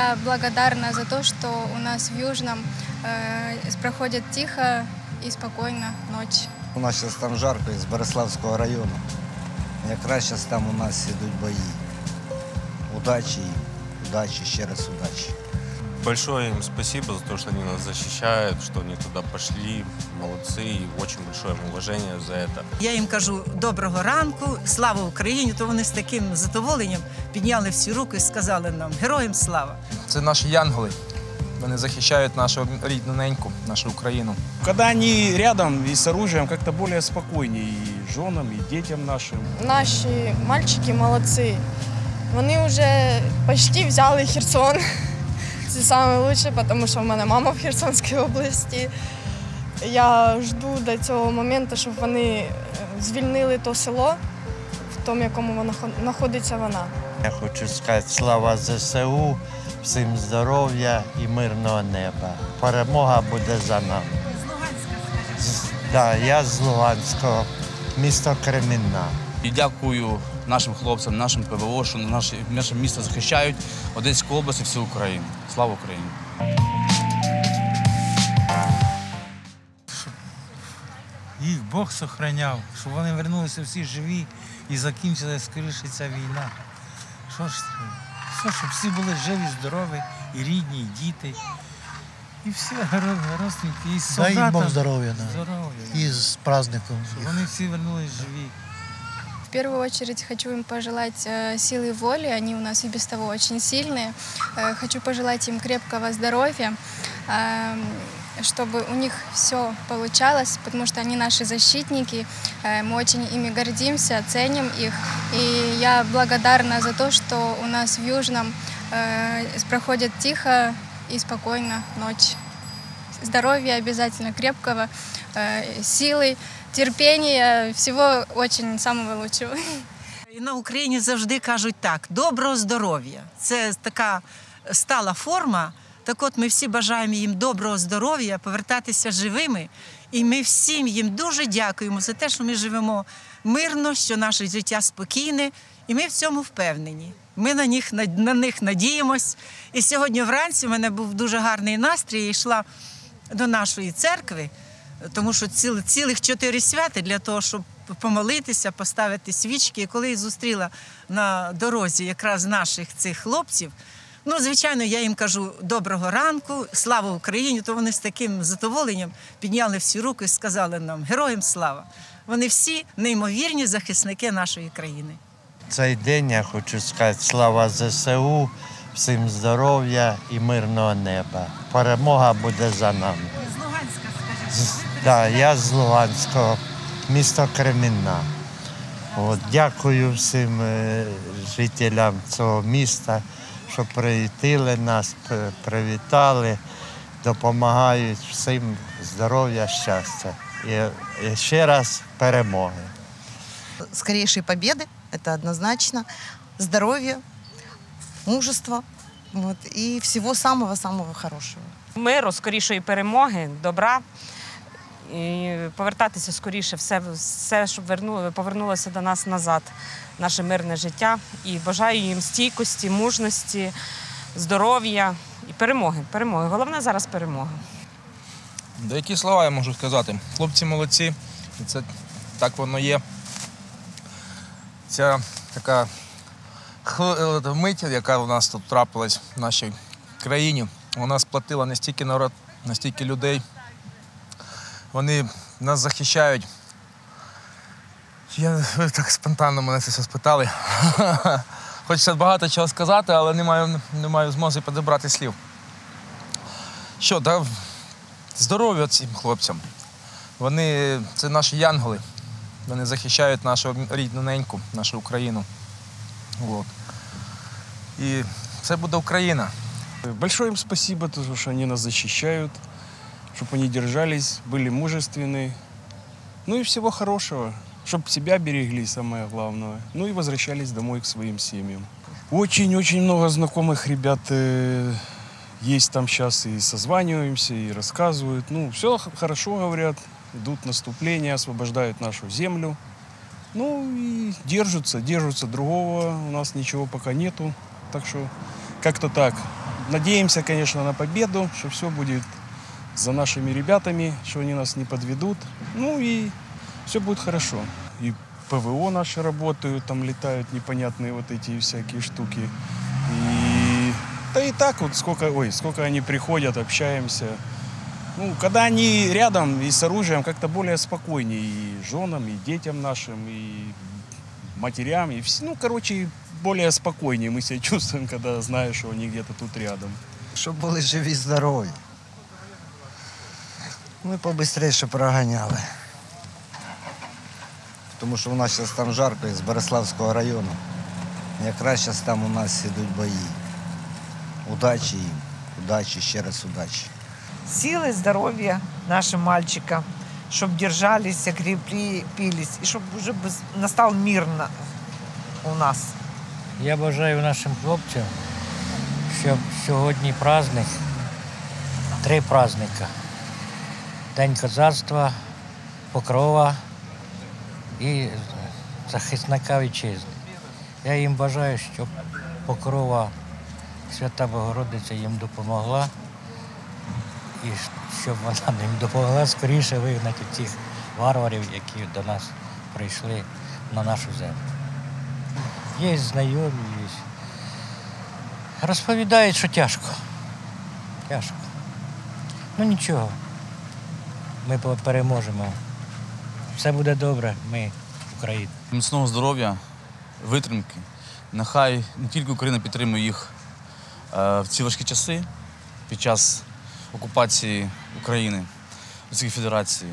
я благодарна за то, что у нас в Южном проходит тихо и спокойно ночь. У нас зараз там жарко із Береславського району. Якраз зараз там у нас ідуть бої. Удачи им, удачи, ще раз удачи. Большое им спасибо за то, что они нас защищают, что они туда пошли. Молодцы, и очень большое им уважение за это. Я їм кажу доброго ранку, слава Україні, то вони з таким задоволенням підняли всі руки і сказали нам героям слава. Це наші янголи. Вони захищають нашу рідну неньку, нашу Україну. Когда они рядом и с оружием, как-то более спокойнее и женам, и детям нашим. Наші мальчики молодці. Вони вже почти взяли Херсон. Це найкраще, тому що в мене мама в Херсонській області. Я жду до цього моменту, щоб вони звільнили то село, в тому, якому знаходиться вона. Я хочу сказати слава ЗСУ, всім здоров'я і мирного неба. Перемога буде за нами. З Луганська, скажіть. Так, я з Луганського, місто Кремінна. І дякую нашим хлопцям, нашим ПВО, що наше місто захищають, Одеську область і всю Україну. Слава Україні! Їх Бог сохраняв, щоб вони вернулися всі живі і закінчилася скоріше ця війна. Щоб всі були живі, здорові, і рідні, і діти. І всі родственники, і солдати. Дай їм Бог здоров'я. І з праздником. Щоб вони всі вернулись живі. В первую очередь хочу им пожелать силы воли, они у нас и без того очень сильные. Хочу пожелать им крепкого здоровья, чтобы у них все получалось, потому что они наши защитники, мы очень ими гордимся, ценим их. И я благодарна за то, что у нас в Южном проходит тихо и спокойно ночь. Здоровья обязательно крепкого, силы, терпения, всего очень самого лучшего. І на Україні завжди кажуть так: доброго здоров'я. Це така стала форма. Так от ми всі бажаємо їм доброго здоров'я, повертатися живими. І ми всім їм дуже дякуємо за те, що ми живемо мирно, що наше життя спокійне. І ми в цьому впевнені. Ми на них надіємось. І сьогодні вранці в мене був дуже гарний настрій. Я йшла до нашої церкви, тому що цілих 4 свята для того, щоб помолитися, поставити свічки. І коли я зустріла на дорозі якраз наших цих хлопців, звичайно, я їм кажу доброго ранку, слава Україні, то вони з таким задоволенням підняли всі руки і сказали нам героям слава. Вони всі неймовірні захисники нашої країни. Цей день я хочу сказати слава ЗСУ, всім здоров'я і мирного неба. Перемога буде за нами. З Луганська, скажіть. Так, я з Луганського, місто Кремінна. Дякую всім жителям цього міста, що привітали нас, привітали, допомагають всім здоров'я, щастя. І ще раз перемоги. Скорейшей победы, это однозначно, здоровья, мужества и всего самого-самого хорошего. Миру, скорішої перемоги, добра, і повертатися скоріше, все, щоб повернулося до нас назад, наше мирне життя. І бажаю їм стійкості, мужності, здоров'я і перемоги. Головне зараз перемога. Деякі слова я можу сказати. Хлопці молодці, і це так воно є. Ця така мить, яка у нас тут трапилась в нашій країні, вона сплатила не стільки народ, не стільки людей. Вони нас захищають. Ви так спонтанно мене це все спитали. Хочеться багато чого сказати, але не маю змоги підібрати слів. Здоров'я цим хлопцям. Це наші янголи. Вони захищають нашу рідну неньку, нашу Україну. І це буде Україна. Большое им спасибо, за то, что они нас защищают, чтобы они держались, были мужественны. Ну и всего хорошего, чтобы себя берегли, самое главное. Ну и возвращались домой к своим семьям. Очень-очень много знакомых ребят есть там сейчас, и созваниваемся, и рассказывают. Ну, все хорошо говорят, идут наступления, освобождают нашу землю. Ну и держатся. Другого у нас ничего пока нету. Так что как-то так. надеемся, конечно, на победу, что все будет за нашими ребятами, что они нас не подведут. Ну и все будет хорошо. И ПВО наши работают, там летают непонятные вот эти всякие штуки. Да и так вот, сколько они приходят, общаемся. Ну, когда они рядом и с оружием, как-то более спокойнее и женам, и детям нашим, и матерям, и все. Ну, короче, более спокойнее мы себя чувствуем, когда знаешь, что они где-то тут рядом. Щоб були живі, здорові. Ми побистріше проганяли. Тому що у нас зараз там жарко із Бориславського району. Якраз зараз там у нас ідуть бої. Удачі їм, удачі, ще раз удачі. Силы, здоровья нашим мальчикам, чтобы держались, крепились, и чтобы уже настал мир у нас. Я бажаю нашим хлопцям, щоб сьогодні праздник, 3 праздника. День козацтва, Покрова і захисника вітчизни. Я їм бажаю, щоб Покрова, Свята Богородиця їм допомогла і щоб вона їм допомогла скоріше вигнати цих варварів, які до нас прийшли на нашу землю. Є знайомі, є. Розповідають, що тяжко. Тяжко. Ну нічого. Ми переможемо. Все буде добре, ми Україна. Міцного здоров'я, витримки. Нехай не тільки Україна підтримує їх в ці важкі часи під час окупації України, Російської Федерації.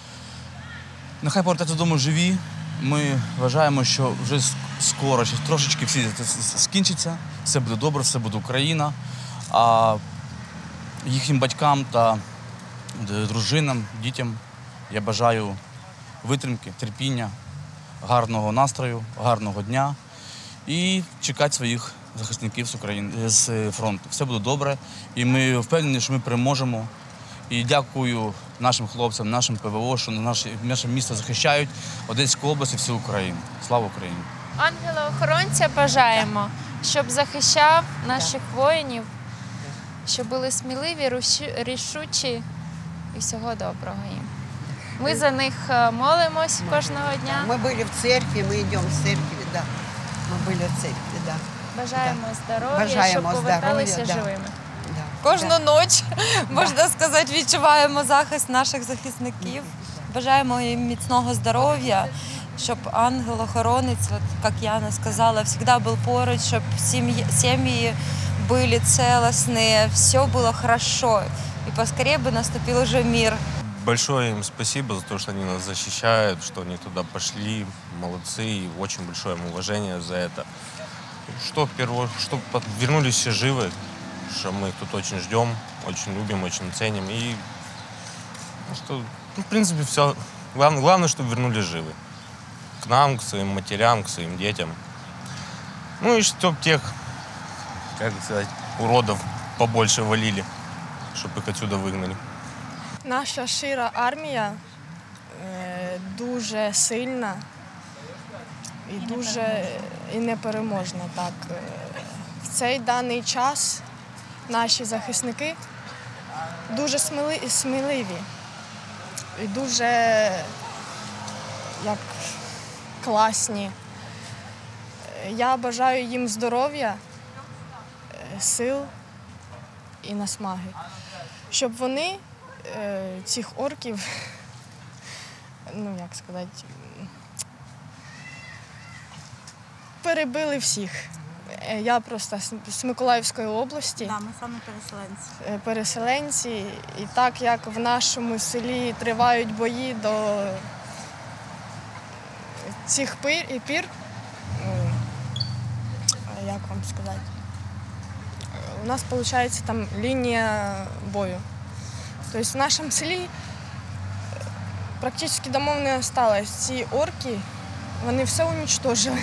Нехай повертаються додому живі. Ми вважаємо, що вже скоро, ще трошечки всі це скінчиться, все буде добре, все буде Україна. А їхнім батькам та дружинам, дітям я бажаю витримки, терпіння, гарного настрою, гарного дня і чекати своїх захисників з України, з фронту. Все буде добре, і ми впевнені, що ми переможемо. І дякую нашим хлопцям, нашим ПВО, що наше місто захищають, Одеську область і всю Україну. Слава Україні! Ангела-охоронця бажаємо, щоб захищав наших воїнів, щоб були сміливі, рішучі і всього доброго їм. Ми за них молимось кожного дня. Мы были в церкви, мы идем в церкви, да. Мы были в церкви, да. Бажаємо здоров'я, Бажаємо щоб поверталися здоров'я, да. живими. Кожну ніч, можна сказати, відчуваємо захист наших захисників. Бажаємо їм міцного здоров'я, щоб ангел-охоронець, як Яна сказала, завжди був поруч, щоб сім'ї були цілісні, все було добре. І поскорее бы наступил уже мир. Большое им спасибо за то, что они нас защищают, что они туда пошли. Молодцы, и очень большое им уважение за это. Что вернулись все живы, что мы их тут очень ждем, очень любим, очень ценим. И что, в принципе, все. Главное, чтобы вернулись живы. К нам, к своим матерям, к своим детям. Ну и чтоб тех, как сказать, уродов побольше валили, чтобы их отсюда выгнали. Наша шира армія дуже сильна і дуже непереможна. Так. В цей даний час наші захисники дуже сміливі і дуже класні. Я бажаю їм здоров'я, сил і наснаги, щоб вони цих орків, перебили всіх. Я просто з Миколаївської області. Да, ми саме переселенці. І так як в нашому селі тривають бої до цих пір, як вам сказати, у нас виходить там лінія бою. Тобто в нашому селі практично домов не залишилось. Ці орки, вони все уничтожили.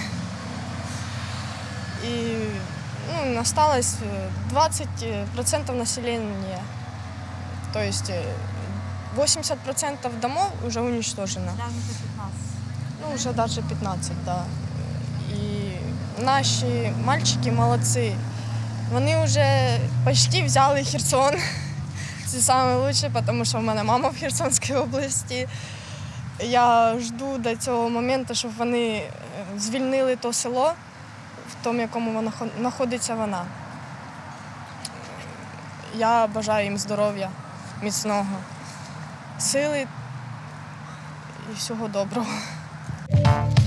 І осталось 20% населения. То есть 80% домов уже уничтожено. Уже даже 15, да. И наши мальчики молодцы. Вони вже почти взяли Херсон. Це найкраще, тому що в мене мама в Херсонській області. Я жду до цього моменту, щоб вони звільнили то село, в тому, якому знаходиться вона. Я бажаю їм здоров'я, міцного, сили і всього доброго.